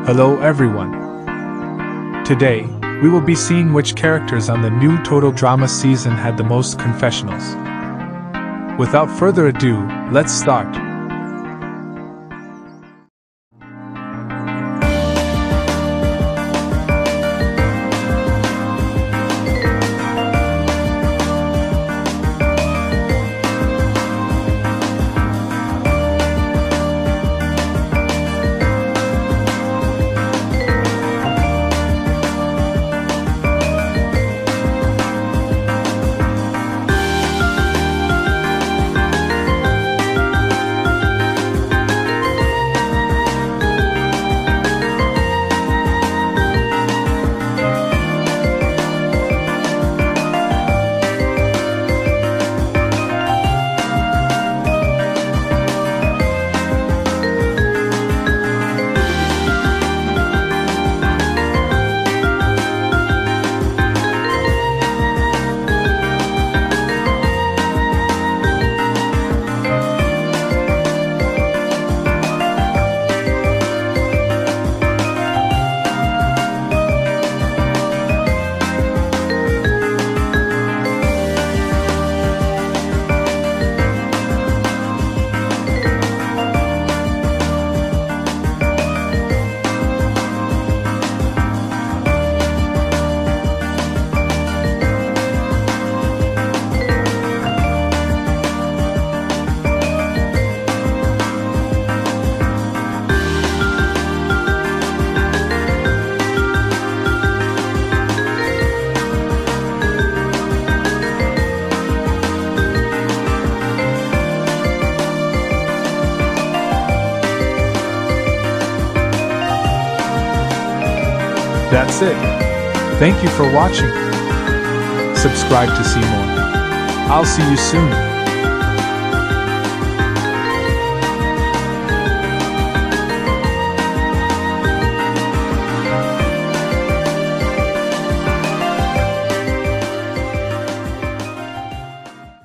Hello everyone. Today, we will be seeing which characters on the new Total Drama season had the most confessionals. Without further ado, let's start. That's it. Thank you for watching. Subscribe to see more. I'll see you soon.